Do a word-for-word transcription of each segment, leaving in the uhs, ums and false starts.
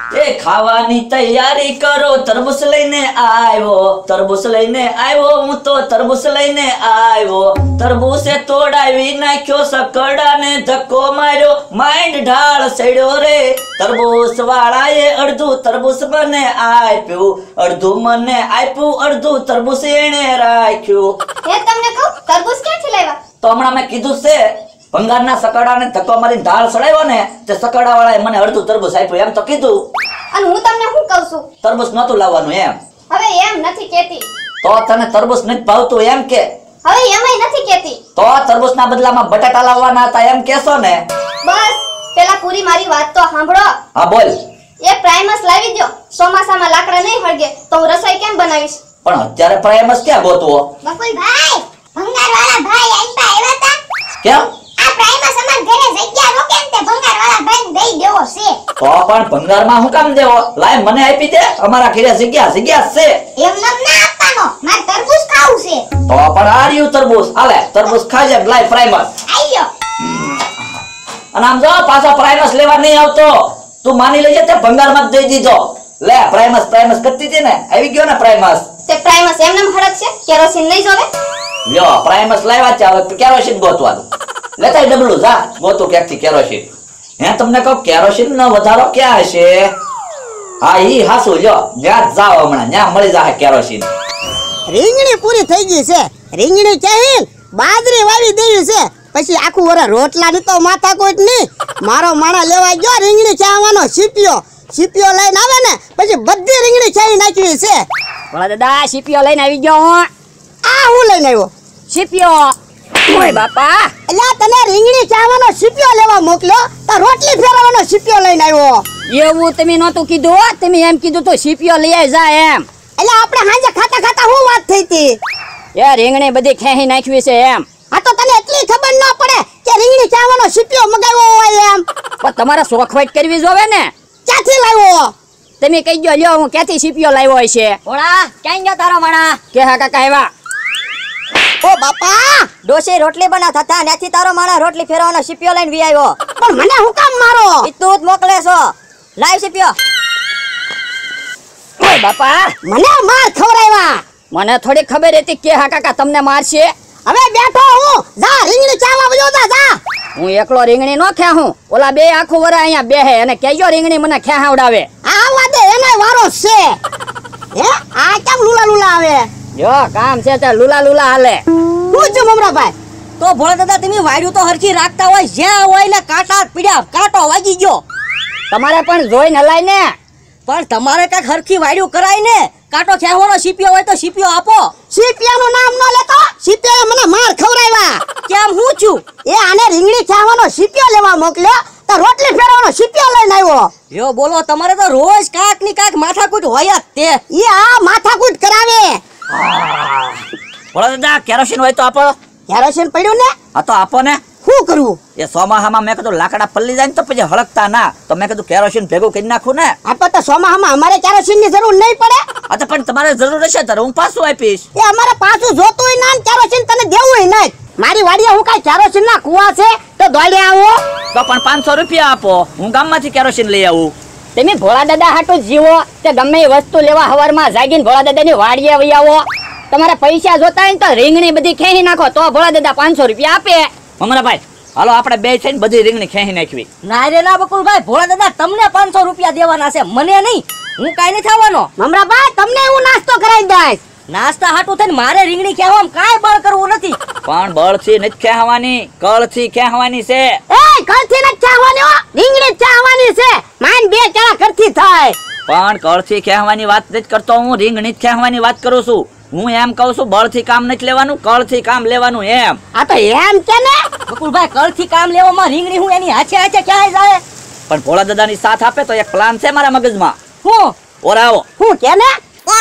એ ખાવાની તૈયારી કરો, તરબૂચ લઈને આવ્યો, તરબૂચ લઈને આવ્યો, હું તો તરબૂચ લઈને આવ્યો. તરબૂચે તોડાવી નાખ્યો, સકડાને ધક્કો માર્યો, માઇન્ડ ઢાળ સડ્યો રે. તરબૂચ વાળાએ અડધું તરબૂચ મને આપ્યું, અડધું મને આપ્યું, અડધું તરબૂચ એણે રાખ્યું. હે તમને કહું તરબૂચ ક્યાંથી લાવ્યા? તો હમણાં મેં કીધું છે, ભંગારના સકડાને ધક્કો મારીને ઢાળ સડાવ્યો ને તે સકડા વાળાએ મને અડધું તરબૂચ આપ્યું એમ તો કીધું. અને હું તમને શું કહું છું? તરબૂચ નહોતું લાવવાનું એમ. હવે એમ નથી કેતી. તો તને તરબૂચ નથી ભાવતું એમ કે? હવે એમાંય નથી કેતી. તો તરબૂચના બદલામાં બટાટા લાવવાના હતા એમ કેસો ને? બસ પેલા પૂરી મારી વાત તો સાંભળો. હા બોલ. એ પ્રાઇમસ લાવી દો. ચોમાસામાં લાકડા નહીં હળગે તો હું રસોઈ કેમ બનાવીશ? પણ અત્યારે પ્રાઇમસ ક્યાં ગોતવો? બકુલભાઈ, ભંગારવાળા ભાઈ આઈપા આવ્યા હતા. કેમ? આ પ્રાઇમસ અમાર ઘરે જગ્યા રોકે ને તે ભંગારવાળા ભાઈને દઈ દેવો છે. તો પણ ભંગારમાં હું કામ દેવો? લાય મને આપી દે, અમારા ઘરે જગ્યા જગ્યા છે. એમ નમ ના આપવાનો, માર તરબૂચ ખાવું છે. તો પણ આ રહ્યું તરબૂચ, હાલે તરબૂચ ખાજે, લાય પ્રાઇમસ. આયો. અને આમ જો પાછો પ્રાઇમસ લેવા નહીં આવતો, તું માની લેજે તે ભંગારમાં જ દઈ દીધો. લે પ્રાઇમસ પ્રાઇમસ કરતી હતી ને, આવી ગયો ને પ્રાઇમસ. તે પ્રાઇમસ એમનેમ હડક છે, કેરોસીન નહીં જોવે? લ્યો પ્રાઇમસ લાવ્યા છે, હવે કેરોસીન ગોતવાનું. લેતાય ડબલું જા ગોતું ક્યાંકથી કેરોસીન. હે તમને કહું કેરોસીન નો વધારો ક્યાં હશે? હા ઈ હાસુ, લ્યો ત્યાં જ જાવ હમણાં, ત્યાં મળી જાય કેરોસીન. રીંગણી પૂરી થઈ ગઈ છે. રીંગણી ચાહી બાજરી વાવી દેવી છે, પછી આખું વરસ રોટલાની તો માથાકૂટ નહીં. મારો માણા લેવા ગયો રીંગણી ચાવવાનો સીપિયો સીપિયો લઈને આવે ને પછી બધી રીંગણી ચાવી નાખવી છે. બોલા દાદા, સીપિયો લઈને આવી ગયો હું. આ હું લઈને આવ્યો સીપિયો. ઓય બાપા, એટલે તને રીંગણી ચાવવાનો સીપિયો લેવા મોકલ્યો તો રોટલી ફેરવવાનો સીપિયો લઈને આવ્યો. એવું તમે નહોતું કીધું હો. તમે એમ કીધું તો સીપિયો લઈ આવી જા એમ. એટલે આપણે હાંજે ખાતા ખાતા હું વાત થઈ હતી? એ રીંગણી બધી ખેહી નાખવી છે એમ. આ તો તને એટલી ખબર ન પડે કે રીંગણી ચાવવાનો સીપિયો મગાવ્યો હોય એમ. પણ તમારે શોખવાટ કરવી જોવે ને. ક્યાંથી લાવ્યો? તમે કહી ગયો, લ્યો હું ક્યાંથી સીપિયો લાવ્યો હોય છે. ઓળા ક્યાં ગયો તારો માણા? કે હા કાકા આવ્યા. ઓ બાપા, ડોસી રોટલી બનાવતા હતા, ત્યાંથી તારો માણા રોટલી ફેરવાનો સીપિયો લઈને વી આવ્યો. પણ મને હું કામ મારો? ઈ તું જ મોકલે છો. લાવ સીપિયો. ઓય બાપા, મને માર ખવરાવ્યા. મને થોડી ખબર હતી કે હા કાકા તમને મારશે. હવે બેઠો હું, જા રીંગણી ચાવવા વયો જા જા. હું એકલો રીંગણી નો ખેહું. ઓલા બે આખું વરા અહીંયા બેહે અને કેજો રીંગણી મને ખેહાવડાવે. આ વાદે એનાય વારો છે. હે આ કેમ લુલા લુલા આવે? જો કામ છે તે લુલા લુલા હાલે. હું છું મમરાભાઈ? તો ભોળા દાદા તમે વાડ્યું તો હરખી રાખતા હોય, જ્યાં હોય ને કાંટા પીડ્યા, કાંટો વાગી ગયો. તમારે પણ જોઈને હલાય ને. પણ તમારે કઈક હરખી વાડ્યું કરાય ને. કાંટો ખેવાનો સીપિયો હોય તો સીપિયો આપો. સીપિયાનું નામ ન લેતો. સીપિયાએ મને માર ખવરાવ્યા. કેમ હું છું? એ આને રીંગણી ચાવવાનો સીપિયો લેવા મોકલ્યો તો રોટલી ફેરવાનો સીપિયો લઈને આવ્યો. યો બોલો, તમારે તો રોજ કાક ની કાક માથાકૂટ હોય જ તે. એ આ માથાકૂટ કરાવે. બોલો દાદા, કેરોસીન હોય તો આપો. કેરોસીન પડ્યું ને? હા તો આપો ને. શું કરવું? એ સોમાહામાં મેં કીધું લાકડા પલ્લી જાય ને તો પછી હળકતા ના, તો મેં કીધું કેરોસીન ભેગું કરી નાખું ને. આપો તો સોમાહામાં અમારે કેરોસીનની જરૂર નહીં પડે. હા તો પણ તમારે જરૂર હશે તો હું પાછું આપીશ. એ અમારે પાછું જોતુંય ના, કેરોસીન તને દેવુંય નહીં. મારી વાડીએ હું કાઈ કેરોસીન ના કુવા છે તો દોડે આવો. તો પણ પાંચસો રૂપિયા આપો, હું ગામમાંથી કેરોસીન લઈ આવું. તમે ભોળા દાદા હાટુ જીવો તે ગમે એ વસ્તુ લેવા હવારમાં જાગીને ભોળા દાદાની વાડીએ વઈ આવો. તમારે પૈસા જોતા હોય ને તો રીંગણી બધી ખેહી નાખો તો ભોળા દાદા પાંચસો રૂપિયા આપે. મમરાભાઈ હાલો આપણે બે થઈને બધી રીંગણી ખેહી નાખવી. ના રે ના બકુલભાઈ, ભોળા દાદા તમને પાંચસો રૂપિયા દેવાના છે, મને નહીં. હું કાઈ નથી થવાનો. મમરાભાઈ તમને હું નાસ્તો કરાવી દઈશ. નાસ્તા હાટુ થઈને મારે રીંગણી ખેવામાં કાઈ બળ કરવું નથી. પણ બળથી નથી ખેહવાની, કળથી ખેહવાની છે. એ કળથી નથી ચાહવાની હો, રીંગણી ચાહવાની છે. માન બે ચાળા કરથી થાય. પણ કળથી ખેહવાની વાત નથી કરતો હું, રીંગણી જ ખેહવાની વાત કરું છું. હું એમ કહું છું બળથી કામ નથી લેવાનું, કળથી કામ લેવાનું એમ. આ તો એમ કે ને બકુલભાઈ, કળથી કામ લેવામાં રીંગણી હું એની હાથે હાથે ક્યાંય જાય. પણ ભોળા દાદાની સાથ આપે તો એક પ્લાન છે મારા મગજમાં. હું ઓરાવો હું કે ને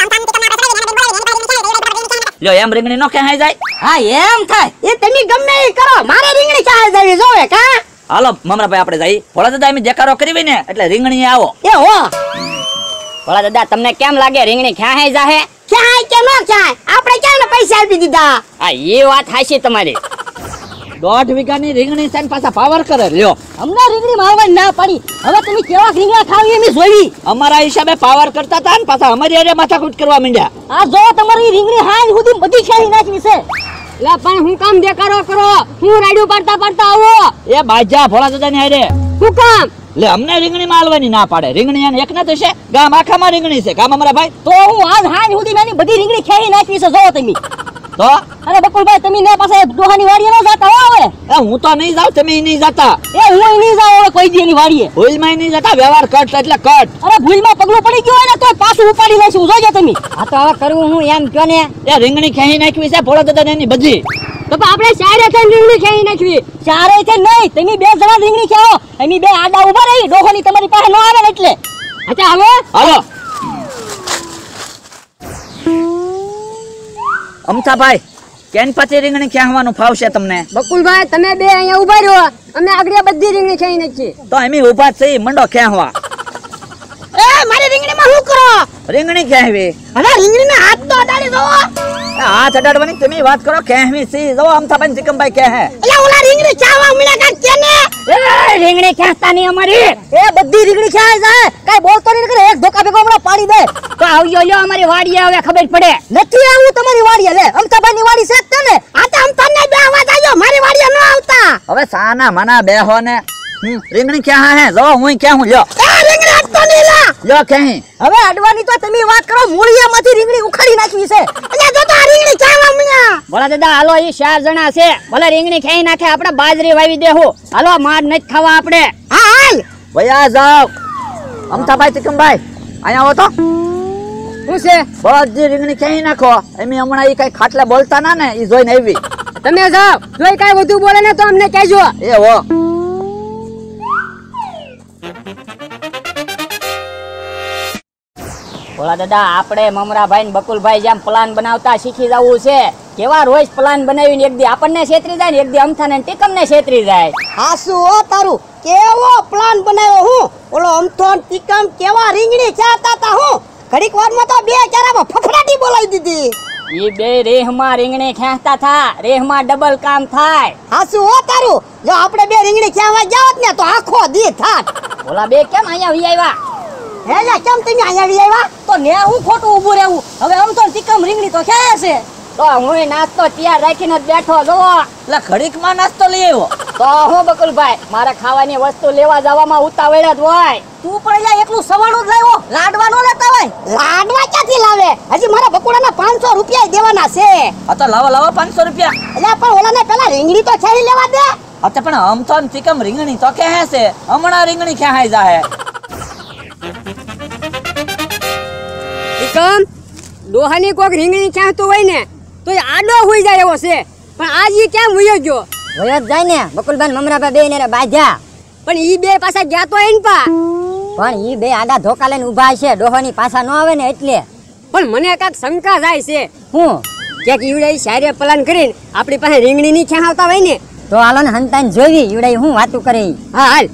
લ્યો એમ રીંગણી નો ખેહાઈ જાય. હા એમ થાય. એ તમે ગમે એ કરો, મારે રીંગણી ચાહે જવી જોવે કા. હાલો મમરાભાઈ આપણે જઈએ. ભોળા દાદા એમ દેખાડો કરી ને એટલે રીંગણી આવો. એ હો ભોળા દાદા તમને કેમ લાગે રીંગણી ક્યાં જાહે? ક્યાંય કે ન ક્યાંય આપણે ક્યાં પૈસા આપી દીધા. આ એ વાત હાચી તમારી. દોઢ વીઘાની રીંગણી છે ને પાછા પાવર કરે લ્યો. અમને રીંગણી મારવાની ના પાડી. હવે તમે કેવા રીંગણા ખાવી એમ જોઈ. અમારા હિસાબે પાવર કરતા હતા ને પાછા અમારી હારે માથાકૂટ કરવા માંડ્યા. આ જો તમારી રીંગણી હાલ સુધી બધી ખાઈ નાખી છે. લે પણ હું કામ દેખાડો કરો, હું રાડ્યું પાડતા પાડતા આવો. એ બાજા ભોળા દાદાની હારે. હું કામ લે અમને રીંગણી માલવાની ના પાડે. રીંગણી એને એક ના થશે, ગામ આખામાં રીંગણી છે. ગામ અમારા ભાઈ તો હું આજ હાલ સુધી નાની બધી રીંગણી ખાઈ નાખી છે. જો તમે તો અરે બકુલભાઈ તમે ને પાસે ડોહાની વાડીએ ન જાતા હો. હવે એ હું તો નહીં જાઉં, તમે નહીં જાતા. એ હું નહીં જાઉં હવે કોઈ દી એની વાડીએ. ભૂલમાં નહીં જાતા. વ્યવહાર કટ એટલે કટ. અરે ભૂલમાં પગલું પડી ગયું હોય ને તો પાછું ઉપાડી લેશું. જોજો તમે. આ તો હવે કરવું હું એમ કયો ને. એ રીંગણી ખાઈ નાખવી છે ભોળા દાદા એની બધી. તો પણ આપણે ચારે થઈને રીંગણી ખાઈ નાખવી. ચારે છે નહીં, તમે બે જણા રીંગણી ખાઓ. અમે બે આડા ઉભા રહી ડોહાની તમારી પાસે ન આવે ને એટલે. અચ્છા હાલો. હાલો અમથાભાઈ, કેન પછી રીંગણી ખાવાનું ફાવશે તમને? બકુલભાઈ તમે બે અહીંયા ઉભા રહ્યો, અમે આગળ બધી રીંગણી ખાઈ નાખીએ. તો એમ ઉભા જ છે, મંડો ખેંચવા. એ મારી રીંગણીમાં શું કરો? રીંગણી ખેંચવી. અરે રીંગણીને હાથ તો અડાડી દો. હાથ અડાડવાની તમે વાત કરો. ખેંચવી સી જો અમથાભાઈ ચિકમભાઈ કહે. એટલે ઓલા રીંગણી ચાવા મળ્યા કાક કેને? એ રીંગણી ખેંચતા નહીં અમારી. એ બધી રીંગણી ખાઈ જાય. કઈ બોલતો નહીં કરે. એક ધોકા ભેગો હમણાં પાડી દે. તો આવજો લ્યો અમારી વાડીએ, હવે ખબર પડે. નથી આવું તમારી વાડીએ. લે અમતાભાઈની વાડી છે જ તે ને. આ તો આમ તને બે અવાજ આવ્યો, મારી વાડીએ ન આવતા. હવે સાના મના બેહો ને. હમ, રીંગણી ક્યાં હે? જો હું ક્યાં હું લ્યો. એ રીંગણી હાથ તો નહીં લા. લ્યો ક્યાં? હવે અડવાની તો તમે વાત કરો. મૂળિયામાંથી રીંગણી ઉખાડી નાખવી છે. એટલે જો તો આ રીંગણી ચાવા મળ્યા. બોલા દાદા હાલો, એ ચાર જણા છે. ભલે રીંગણી ખાઈ નાખે, આપણે બાજરી વાવી દેવું. હાલો, માર નથી ખાવા આપણે. હા હાલ. ભૈયા જાવ. અમથાભાઈ ચિકમભાઈ અહીંયા આવો તો. શું છે? બધી રીંગણી ક્યાંય નાખો. એમ હમણાં એ કઈ ખાટલે બોલતા ના ને, એ જોઈને આવી. તમે જાઓ, જોઈ કાંઈ વધુ બોલે ને તો અમને કહેજો. એ હો. બોલા દાદા આપણે મમરાભાઈ ને બકુલભાઈ જેમ પ્લાન બનાવતા શીખી જવું છે. કેવા રોજ પ્લાન બનાવીને એક દી આપણને છેતરી જાય ને એક દી અમથાને ને ટીકમને છેતરી જાય. હાસુ હો તારું. કેવો પ્લાન બનાવ્યો હું. ઓલો અમથો ને ટીકમ કેવા રીંગણી ચાતા તા હું. ઘડીક વારમાં તો બે ચારામાં ફફડાટી બોલાવી દીધી. ઈ બે રેહમાં રીંગણી ખેંચતા થા. રેહમાં ડબલ કામ થાય. હાસુ હો તારું. જો આપણે બે રીંગણી ચાવા જાવત ને તો આખો દી થાત. બોલા બે કેમ અહીંયા વી આવ્યા? હે લે કેમ તમે અહીંયા આવી આવ્યા? તો ને હું ખોટું ઊભું રહેવું. હવે આમ તો ટીકમ રીંગણી તો ખાય છે. તો હું નાસ્તો તૈયાર રાખીને જ બેઠો જોવો. એટલે ઘડીકમાં નાસ્તો લઈ આવ્યો. તો હું બકુલભાઈ મારે ખાવાની વસ્તુ લેવા જવામાં ઉતાવળ જ હોય. તું પણ અહીંયા એકલું સવાણું જ લાવ્યો. લાડવા નો લેતા હોય. લાડવા ક્યાંથી લાવે? હજી મારા બકુડાના પાંચસો રૂપિયા દેવાના છે. આ તો લાવો લાવો પાંચસો રૂપિયા. એટલે પણ ઓલાને પેલા રીંગણી તો છેડી લેવા દે. અચ્છા પણ અમથો ને ચિકમ રીંગણી તો કે છે. હમણાં રીંગણી ક્યાં જાહે? એકમ ડોહાની કોક રીંગણી ચાહતું હોય ને તો એ આડો હોઈ જાય એવો છે. પણ આજ ઈ કેમ વયો ગયો? વયો જ જાય ને. બકુલભાઈ મમરાભાઈ બે ને બાંધ્યા. પણ ઈ બે પાછા ગયા તો એન પા. પણ ઈ બે આડા ધોકા લઈને ઊભા છે. ડોહાની પાછા ન આવે ને એટલે. પણ મને કાંઈક શંકા જાય છે. હું ક્યાંક ઈવડે સારે પ્લાન કરીને આપણી પાસે રીંગણી ની ચાહતા હોય ને. તો હાલો ને હંતાઈને જોવી. ઈવડે હું વાતું કરે. હા હાલ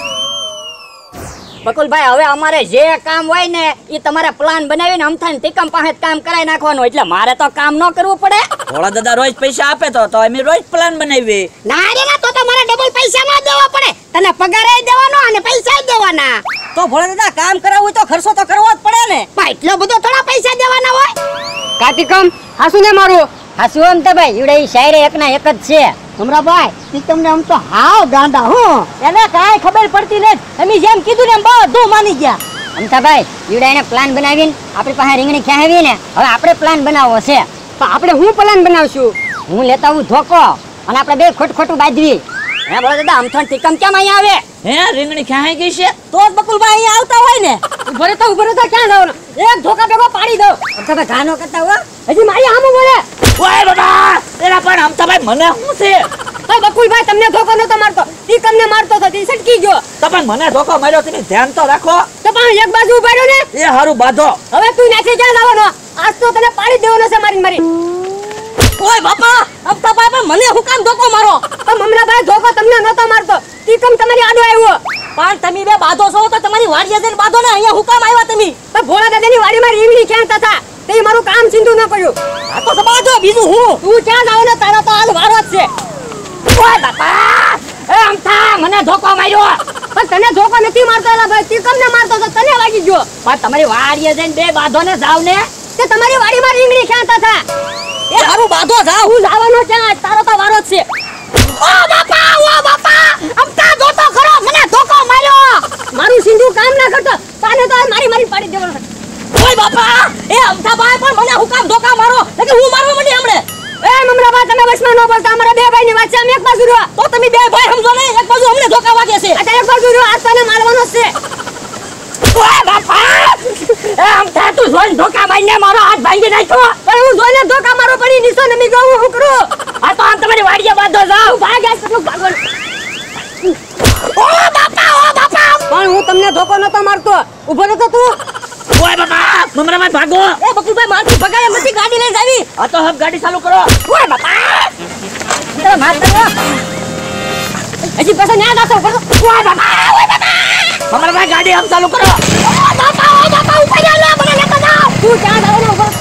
બકુલભાઈ હવે અમારે જે કામ હોય ને એ તમારે પ્લાન બનાવીને અમથાને ટીકમ પાસે કામ કરાવી નાખવાનું. એટલે મારે તો કામ ન કરવું પડે. ભોળા દાદા રોજ પૈસા આપે તો તો અમે રોજ પ્લાન બનાવી. ના રે ના, તો તો મારે ડબલ પૈસા ના દેવા પડે. તને પગાર એ દેવાનો અને પૈસા જ દેવાના. તો ભોળા દાદા કામ કરાવવું તો ખર્ચો તો કરવો જ પડે ને. પણ એટલો બધો થોડા પૈસા દેવાના હોય. કાતિકમ હાસુ ને મારું. હાસુ એમ તો ભાઈ ઈવડે ઈ શાયરે એકના એક જ છે. હમણાભાઈ ઈ તમને આમ તો હાવ ગાંડા હું. એને કાંઈ ખબર પડતી નથી. અમે જેમ કીધું ને એમ બધું માની ગયા. અમથાભાઈ ઈવડે એને પ્લાન બનાવીને આપણી પાસે રીંગણી ખેંચવી ને હવે આપણે પ્લાન બનાવવો છે. તો આપણે હું પ્લાન બનાવશું? હું લેતા આવું ધોકો અને આપણે બે ખોટ ખોટું બાંધવી. હે બોલો દાદા અમથાણ ટીકમ કેમ અહીંયા આવે? હે રીંગણી ક્યાં ગઈ છે? તો જ બકુલભાઈ અહીંયા આવતા હોય ને. ઉભો રહેતો ઉભો રહેતો ક્યાં જવાનું? એક ધોકા ભેગો પાડી દઉં. અમથાભાઈ ઘાનો કરતા હો. હજી મારી આમ બોલે. ઓય બાબા એલા પણ અમથાભાઈ મને શું છે? તો બકુલભાઈ તમને ધોકો નતો મારતો, ટીકમ ને મારતો તો તી સટકી ગયો. તો પણ મને ધોકો માર્યો તમે ધ્યાન તો રાખો. તો પણ એક બાજુ ઉભા રહ્યો ને. એ હારું બાંધો. હવે તું નાખી ક્યાં જવાનો? આજ તો તને પાડી દેવાનો છે મારી મારી. ઓય બાપા અમથાભાઈ પણ મને હું કામ ધોકો મારો? તો મમરાભાઈ ધોકો તમને નતો મારતો, ટીકમ તમારી આડો આવ્યો. પણ તમે બે બાધો છો તો તમારી વાડીએ જઈને બાધો ને. અહીંયા હું કામ આવ્યા તમે? પણ ભોળા દાદાની વાડીમાં રીંગણી ક્યાં હતા તે મારું કામ ચિંતું ન કર્યું. આ તો બાધો બીજું હું. તું ક્યાં જાવ ને તારા તો હાલ વારો જ છે. ઓય ધોકો માર્યો. પણ તને ધોકો નથી મારતો એલા ભાઈ, તી કમને મારતો તો તને વાગી ગયો. પણ તમારી વાડીએ જઈને બે બાંધો ને જાવ ને. તે તમારી વાડીમાં રીંગણી ખેંચતા હતા. એ હારું બાંધો જાવ. હું જવાનો ક્યાં, તારો તો વારો જ છે. ઓ બાપા, ઓ બાપા, અમતા જોતો ખરો, મને ધોકો માર્યો. મારું સિંધુ કામ ના કરતો, તાને તો મારી મારી પાડી દેવાનો છે. ઓય બાપા, એ અમથા ભાઈ પણ મને હું કામ ધોકા મારો, એટલે હું મારવા માંડી હમણે. એ મમરાબા, તમે વચમાં ન બોલતા, અમારા બે ભાઈની વાત છે, અમે એક બાજુ રહ્યો. તો તમે બે ભાઈ સમજો ને, એક બાજુ અમને ધોકા વાગે છે. એટલે એક બાજુ રહ્યો, આજ તને મારવાનો જ છે. ઓય બાપા, એ અમથા તું જોઈને ધોકા મારીને મારો હાથ ભાંગી નાખ્યો. પણ હું જોઈને ધોકા મારો પડી નિશો નમી ગયો, હું કરું? આ તો આમ તમારી વાડીએ બાંધો જાવ. ભાગ આજ કેટલું ભાગવાનું. ઓ બાપા, ઓ બાપા, પણ હું તમને ધોકો નતો મારતો. ઊભો નતો તું? ઓય બાપા, મમરાભાઈ ભાગો. એ બકુલભાઈ, મારથી ભગાય એમ નથી, ગાડી લઈને જાવી. આ તો હબ ગાડી ચાલુ કરો. ઓય બાપા, તમે મારતા હજી પાછા ન્યા દાસો. ઓય બાપા, ઓય બાપા, મમરાભાઈ ગાડી હબ ચાલુ કરો. ઓ બાપા, ઓ બાપા, ઉપર જાવ, મને લેતા જાવ. તું ક્યાં જાવ ને, ઉપર